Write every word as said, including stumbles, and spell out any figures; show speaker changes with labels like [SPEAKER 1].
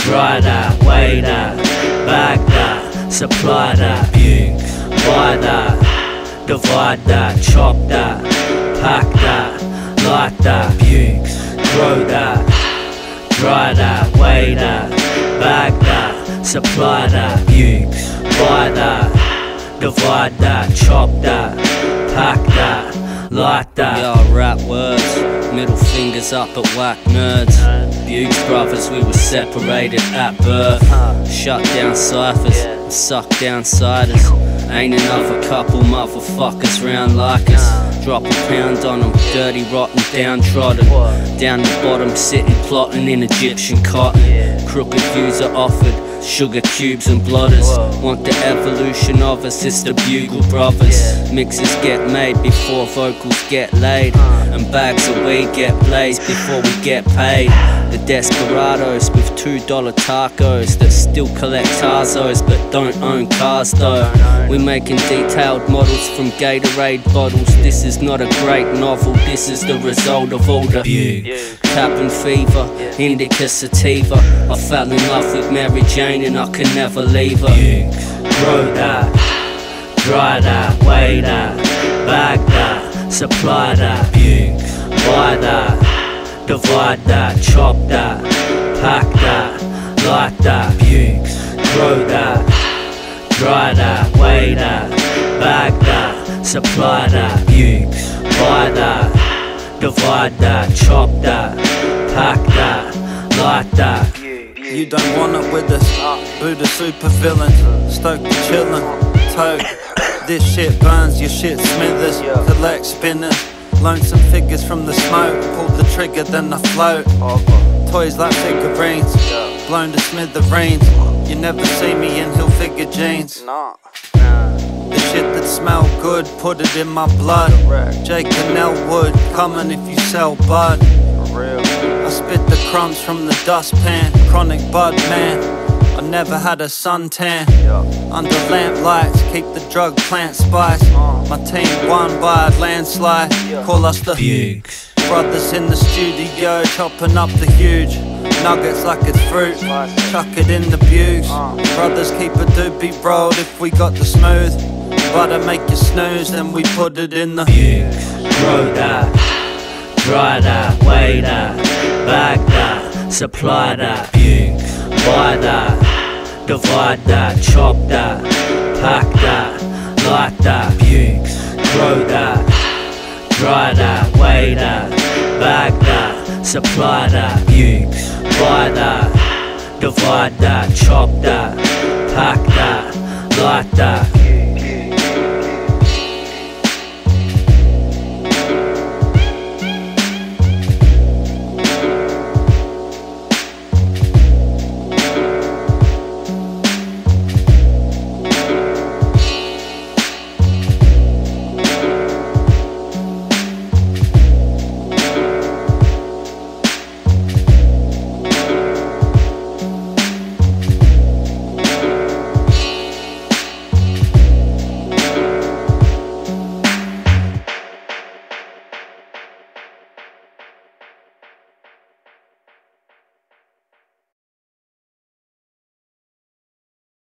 [SPEAKER 1] dry that, weigh that, bag that, supply that, buy that, divide that, chop that, pack that, light that, grow that, dry that, weigh that, bag that, supply that, buy that, divide that, chop that, pack that, light that.
[SPEAKER 2] Yeah, rap words, middle fingers up at whack nerds. Bugez brothers, we were separated at birth. Shut down ciphers and suck down ciders. Ain't another couple motherfuckers round like us. Drop a pound on them, dirty, rotten, downtrodden. Down the bottom, sitting, plotting in Egyptian cotton. Crooked views are offered, sugar cubes and blotters. Want the evolution of us, it's the Bugle Brothers. Mixes get made before vocals get laid, and bags of weed get blazed before we get paid. The desperados with two dollar tacos that still collect Tarzos but don't own cars though. We're making detailed models from Gatorade bottles. This is not a great novel, this is the result of all the cabin fever, indica sativa. I fell in love with Mary Jane and I could never leave her.
[SPEAKER 1] Grow that, dry that, weigh that, bag that, supply that, buy that, divide that, chop that, pack that, light that, grow that, dry that, weigh that, bag that, supply that, buy that, divide that, chop that, pack that, light that.
[SPEAKER 3] You don't want it with us, Buddha super villain, stoked to chillin', toad. This shit burns, your shit smithers, collect spinners, lonesome figures from the smoke, pull the trigger then I float. Toys like figurines, blown to smithereens, you never see me in hill figure jeans. The shit that smell good, put it in my blood. Jake and Elwood, coming if you sell bud. I spit the crumbs from the dustpan, chronic bud man. I never had a suntan. Under lamp lights, keep the drug plant spice. My team won by a landslide, call us the
[SPEAKER 1] Bugez
[SPEAKER 3] brothers in the studio, chopping up the huge nuggets like it's fruit, chuck it in the Bugez. Brothers keep a doobie rolled if we got the smooth. Butter make you snooze, then we put it in the
[SPEAKER 1] Bugez. Grow that, dry that, weigh that, bag that, supply that, buy that, divide that, chop that, pack that, light that, grow that, dry that, weigh that, bag that, supply that, buy that, divide that, chop that, pack that, light that.